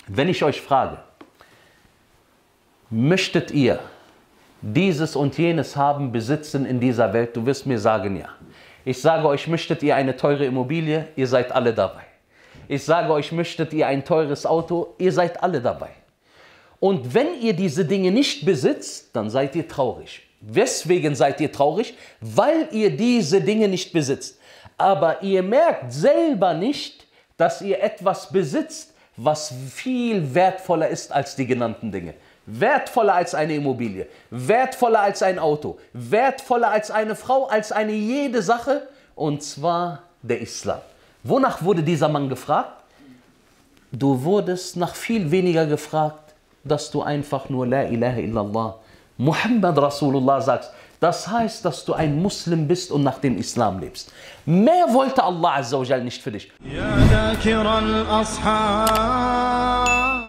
Wenn ich euch frage, möchtet ihr dieses und jenes haben, besitzen in dieser Welt, du wirst mir sagen, ja. Ich sage euch, möchtet ihr eine teure Immobilie, ihr seid alle dabei. Ich sage euch, möchtet ihr ein teures Auto, ihr seid alle dabei. Und wenn ihr diese Dinge nicht besitzt, dann seid ihr traurig. Weswegen seid ihr traurig? Weil ihr diese Dinge nicht besitzt. Aber ihr merkt selber nicht, dass ihr etwas besitzt, was viel wertvoller ist als die genannten Dinge. Wertvoller als eine Immobilie, wertvoller als ein Auto, wertvoller als eine Frau, als eine jede Sache, und zwar der Islam. Wonach wurde dieser Mann gefragt? Du wurdest nach viel weniger gefragt, dass du einfach nur La ilaha illallah, Muhammad Rasulullah sagst. Das heißt, dass du ein Muslim bist und nach dem Islam lebst. Mehr wollte Allah Azza wa Jal nicht für dich.